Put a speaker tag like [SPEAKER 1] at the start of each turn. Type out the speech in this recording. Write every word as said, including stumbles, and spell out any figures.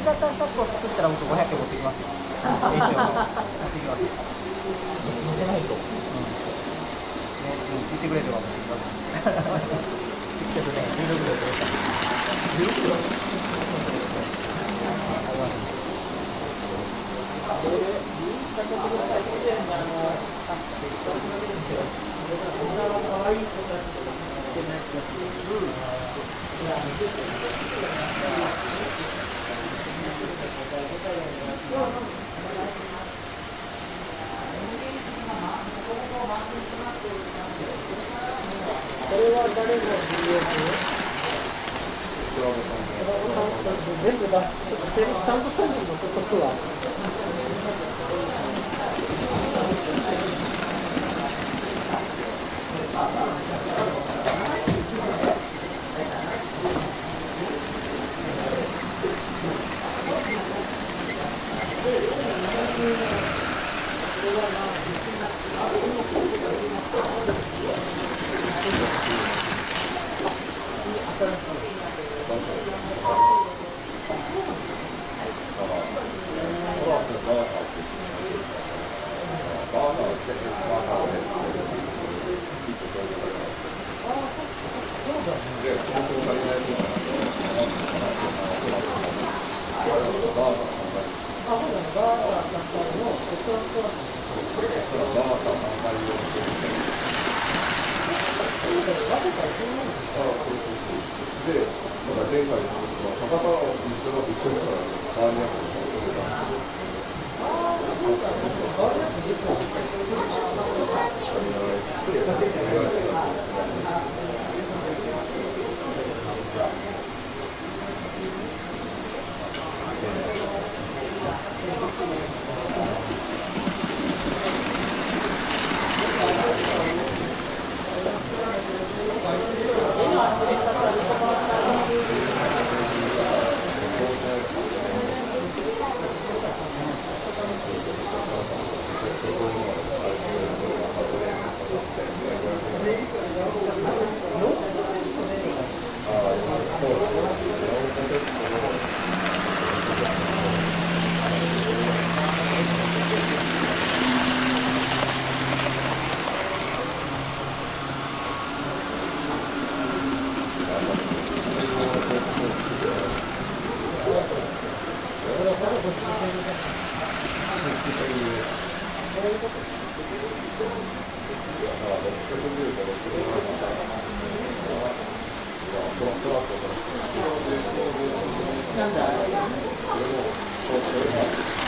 [SPEAKER 1] 型シャツを作ったら僕ごひゃくえん持ってきますよ。持ってきますよ。
[SPEAKER 2] 乗せないと。うん。
[SPEAKER 1] ね、うん、言ってくれれば持ってきます。けどね、じゅうろくキロでした。
[SPEAKER 2] じゅうろくキロ。
[SPEAKER 3] これは誰の ディーエス？ 全部だ、ちゃんとしたののことは。 なんだ